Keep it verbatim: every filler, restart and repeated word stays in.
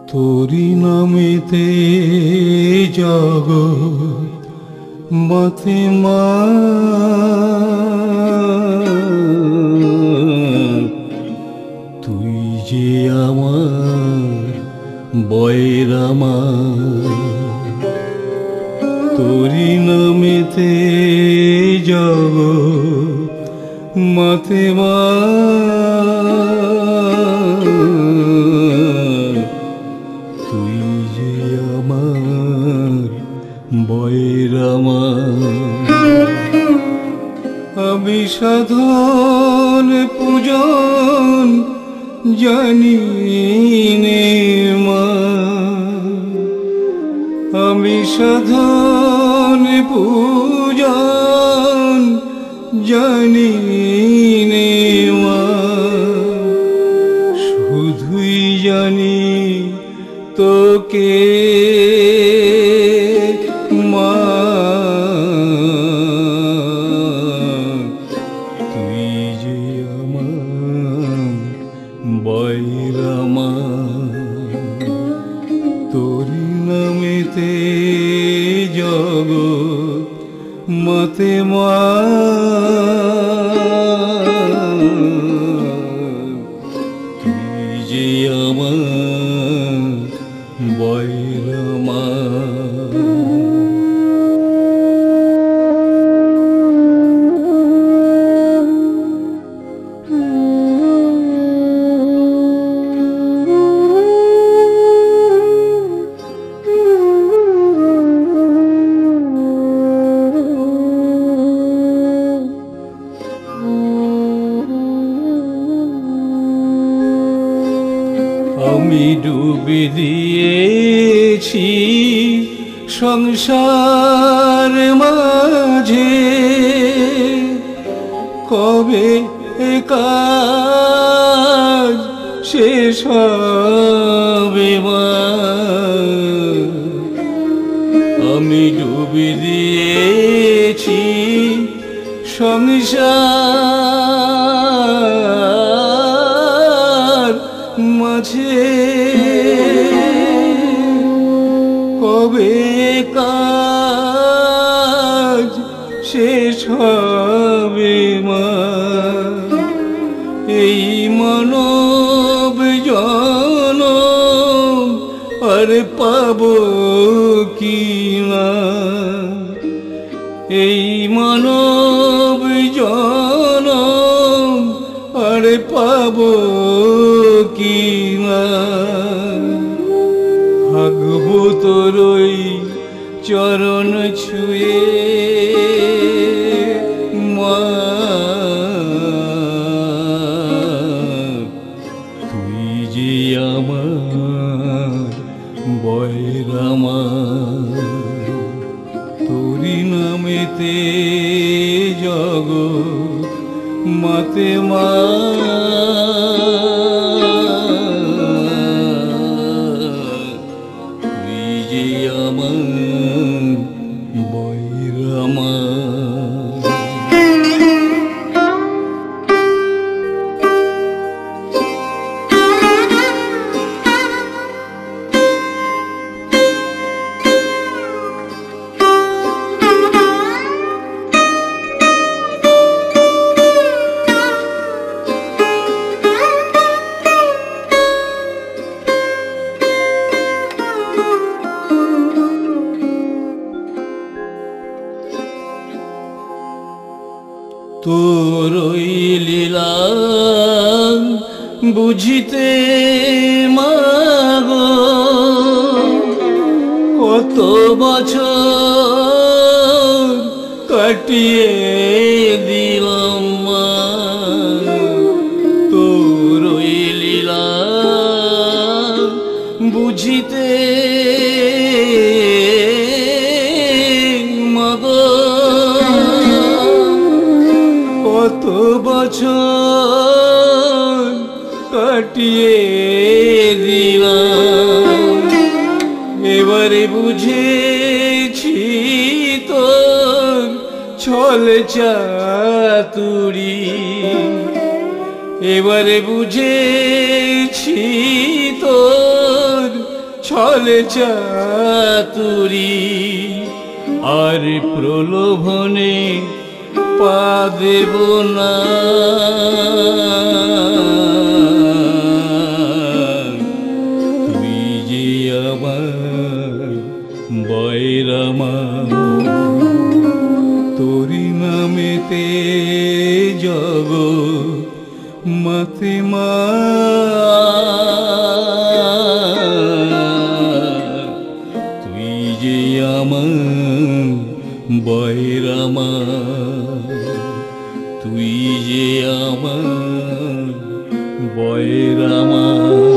তোরি নামেতে জগৎ মাতে মা, তুই যে আমার বয়রা মা। তোরি নামেতে জগৎ মাতে মা, তুই যে আমার বয়রা মা। আমি সাধন পূজন জানি নে মা, আমি সাধন পূজন জানি নে মা। শুধুই জানি তোকে মা, তুই যে আমার বয়রা মা। তোরি নামেতে জগৎ মাতে মা, তুই যে আমার বয়রা মা। আমি ডুবে দিয়েছি সংসার মাঝে, কবে কাজ শেষ হবে মা। আমি ডুবে দিয়েছি সংসার মাঝে, কবে কাজ শেষ হবে মা। এই মানব জনম আর পাবো কি না, এই মানব জনম আর পাবো কি না। হাগবো তোরই চরণ ছুঁয়ে মা, তুই যে আমার বয়রা মা। তোরি নামেতে জগৎ মাতে মা, তুই যে আমার বয়রা মা। তোরই লীলা বুঝিতে মাগো, কত বছর কাটিয়ে দিলাম মা। তোরই লীলা বুঝিতে মাগো, কত বছর কাটিয়ে দিলাম। এবারে বুঝেছি তোর ছল চাতুরি, এবারে বুঝেছি তোর ছলে চাতুরি আর প্রলোভনে পা দেব না। তুই যে আমার বয়রামা, তোরি নামেতে জগৎ মাতে মা। তুই যে আমার বয়রামা, তুই যে আমার বয়রামা।